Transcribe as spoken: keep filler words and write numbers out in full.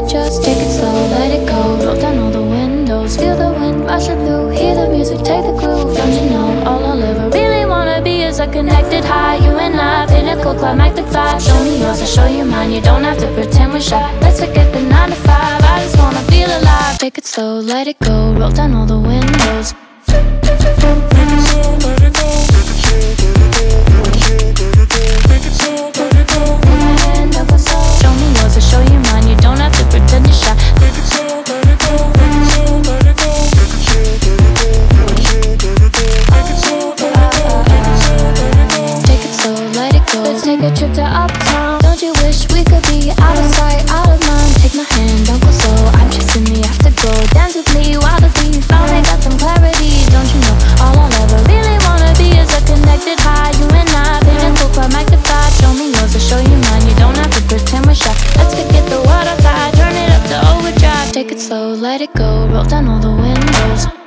it, just take it slow, let it go. Roll down all the windows, feel the wind rushing through. Hear the music, take the groove. Don't you know, all I'll ever really wanna be is a connected high. You and I, pinnacle, climactic fly. Show me yours, I'll show you mine. You don't have to pretend we're shy. Let's forget the nine to five, I just wanna feel alive. Take it slow, let it go, roll down all the windows. Show me yours, I'll show you mine. You don't have to pretend you're shy. Take it slow, let it go. Take it slow, let it go. Take it slow, let it go. Let's take a trip to uptown. Don't you wish we could be out of sight, out of mind? Take my hand, don't go slow. I'm chasing the afterglow. Dance with me while the beat finally got some clarity. Don't you know, all I'll ever really wanna be is a connected high. You and I, pinnacle, climactic fly. Show me yours, I'll show you mine. You don't have to pretend we're shy. Let's forget the world outside, turn it up to overdrive. Take it slow, let it go, roll down all the windows.